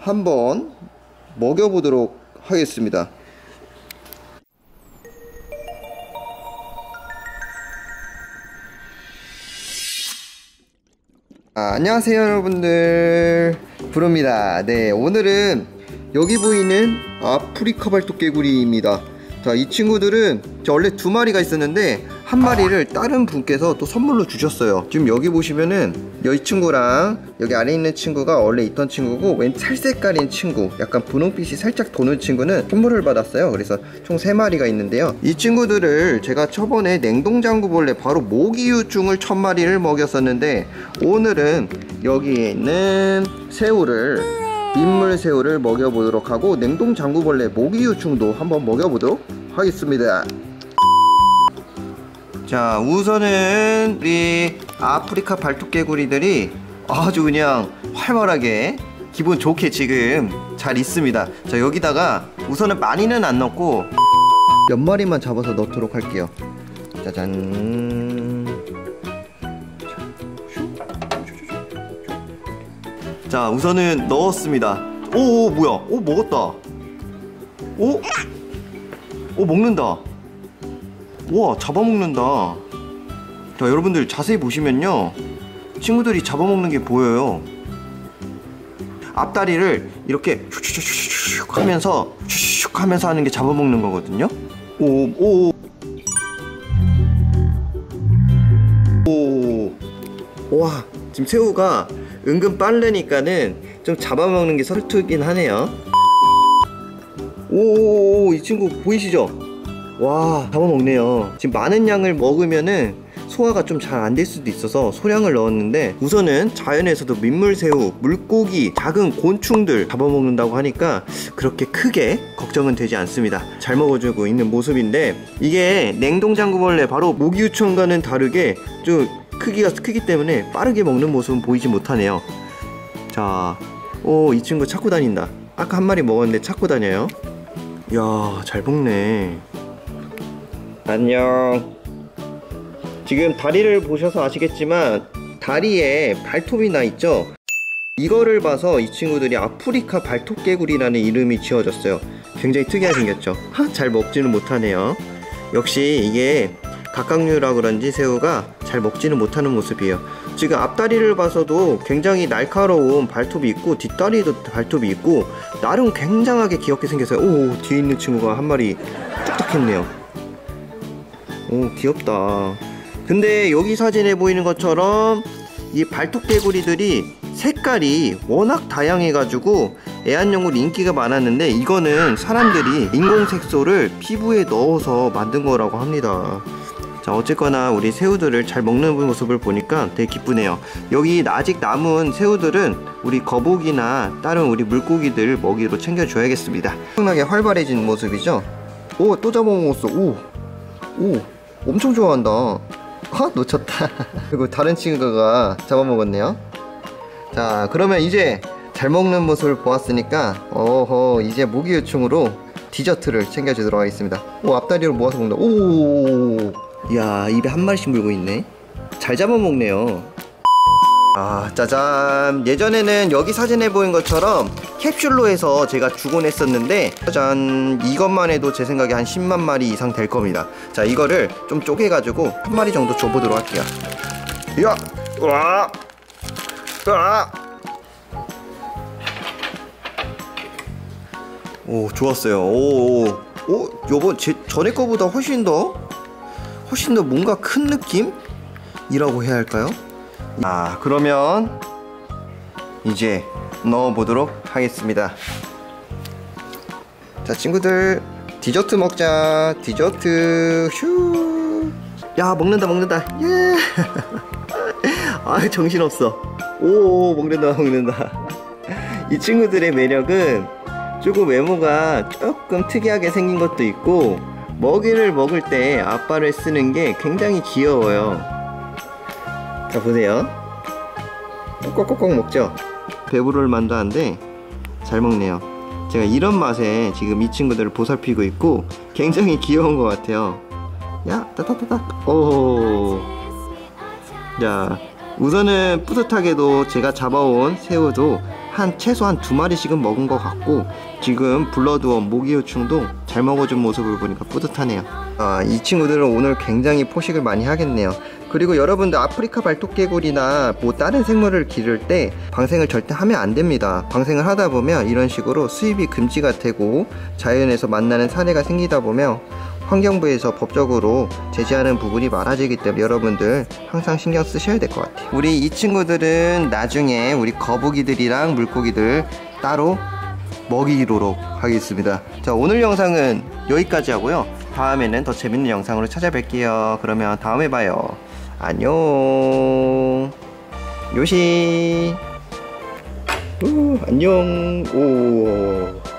한번 먹여보도록 하겠습니다. 안녕하세요 여러분들, 부릅니다. 네, 오늘은 여기 보이는 아프리카 발톱개구리입니다. 자, 이 친구들은 원래 2마리가 있었는데 한 마리를 다른 분께서 또 선물로 주셨어요. 지금 여기 보시면은 이 친구랑 여기 아래 있는 친구가 원래 있던 친구고, 왼 찰색깔인 친구, 약간 분홍빛이 살짝 도는 친구는 선물을 받았어요. 그래서 총 3마리가 있는데요, 이 친구들을 제가 저번에 냉동장구벌레 바로 모기유충을 1000마리를 먹였었는데, 오늘은 여기에 있는 새우를, 민물새우를 먹여보도록 하고 냉동장구벌레 모기유충도 한번 먹여보도록 하겠습니다. 자, 우선은 우리 아프리카 발톱개구리들이 아주 그냥 활발하게 기분 좋게 지금 잘 있습니다. 자, 여기다가 우선은 많이는 안 넣고 몇 마리만 잡아서 넣도록 할게요. 짜잔. 자, 우선은 넣었습니다. 오, 뭐야? 오, 먹었다. 오? 오, 먹는다. 우와, 잡아먹는다. 자, 여러분들 자세히 보시면요, 친구들이 잡아먹는 게 보여요. 앞다리를 이렇게 슉슉슉슉 하면서 슉슉 하면서 하는 게 잡아먹는 거거든요. 오. 와, 지금 새우가 은근 빠르니까는 좀 잡아먹는 게 서툴긴 하네요. 오, 이 친구 보이시죠? 와, 잡아먹네요. 지금 많은 양을 먹으면은 소화가 좀 잘 안 될 수도 있어서 소량을 넣었는데, 우선은 자연에서도 민물새우, 물고기, 작은 곤충들 잡아먹는다고 하니까 그렇게 크게 걱정은 되지 않습니다. 잘 먹어주고 있는 모습인데, 이게 냉동장구벌레 바로 모기유충과는 다르게 좀 크기가 크기 때문에 빠르게 먹는 모습은 보이지 못하네요. 자, 오, 이 친구 찾고 다닌다. 아까 한 마리 먹었는데 찾고 다녀요. 이야, 잘 먹네. 안녕. 지금 다리를 보셔서 아시겠지만 다리에 발톱이 나 있죠? 이거를 봐서 이 친구들이 아프리카 발톱개구리라는 이름이 지어졌어요. 굉장히 특이하게 생겼죠? 잘 먹지는 못하네요. 역시 이게 각각류라 그런지 새우가 잘 먹지는 못하는 모습이에요. 지금 앞다리를 봐서도 굉장히 날카로운 발톱이 있고, 뒷다리도 발톱이 있고, 나름 굉장하게 귀엽게 생겼어요. 오, 뒤에 있는 친구가 한 마리 뚝딱했네요. 오, 귀엽다. 근데 여기 사진에 보이는 것처럼 이 발톱개구리들이 색깔이 워낙 다양해가지고 애완용으로 인기가 많았는데, 이거는 사람들이 인공색소를 피부에 넣어서 만든 거라고 합니다. 자, 어쨌거나 우리 새우들을 잘 먹는 모습을 보니까 되게 기쁘네요. 여기 아직 남은 새우들은 우리 거북이나 다른 우리 물고기들 먹이로 챙겨줘야겠습니다. 엄청나게 활발해진 모습이죠? 오, 또 잡아먹었어. 오, 엄청 좋아한다. 놓쳤다. 그리고 다른 친구가 잡아먹었네요. 자, 그러면 이제 잘 먹는 모습을 보았으니까 이제 모기유충으로 디저트를 챙겨주도록 하겠습니다. 오, 앞다리로 모아서 먹는다. 오, 이야, 입에 한 마리씩 물고 있네. 잘 잡아먹네요. 아, 짜잔. 예전에는 여기 사진에 보인 것처럼 캡슐로 해서 제가 주곤 했었는데, 짜잔, 이것만 해도 제 생각에 한 10만 마리 이상 될 겁니다. 자, 이거를 좀 쪼개가지고 한 마리 정도 줘보도록 할게요. 이야, 와, 오, 좋았어요. 오, 요번 전에 거보다 훨씬 더 뭔가 큰 느낌이라고 해야 할까요? 그러면 이제 넣어보도록 하겠습니다. 자, 친구들, 디저트 먹자. 디저트. 휴. 야, 먹는다. 예. 아, 정신없어. 오, 먹는다. 이 친구들의 매력은 조금 외모가 조금 특이하게 생긴 것도 있고, 먹이를 먹을 때 앞발을 쓰는 게 굉장히 귀여워요. 자, 보세요. 꼭꼭꼭 먹죠? 배부를 만도 한데 잘 먹네요. 제가 이런 맛에 지금 이 친구들을 보살피고 있고 굉장히 귀여운 것 같아요. 야, 따따따따. 오. 자, 우선은 뿌듯하게도 제가 잡아온 새우도 최소한 2마리씩은 먹은 것 같고, 지금 블러드원 모기요충도 잘 먹어준 모습을 보니까 뿌듯하네요. 이 친구들은 오늘 굉장히 포식을 많이 하겠네요. 그리고 여러분들 아프리카 발톱개구리나 뭐 다른 생물을 기를 때 방생을 절대 하면 안 됩니다. 방생을 하다 보면 이런 식으로 수입이 금지가 되고 자연에서 만나는 사례가 생기다 보면 환경부에서 법적으로 제재하는 부분이 많아지기 때문에 여러분들 항상 신경 쓰셔야 될 것 같아요. 우리 이 친구들은 나중에 우리 거북이들이랑 물고기들 따로 먹이도록 하겠습니다. 자, 오늘 영상은 여기까지 하고요. 다음에는 더 재밌는 영상으로 찾아뵐게요. 그러면 다음에 봐요. 안녕. 요시. 안녕. 오.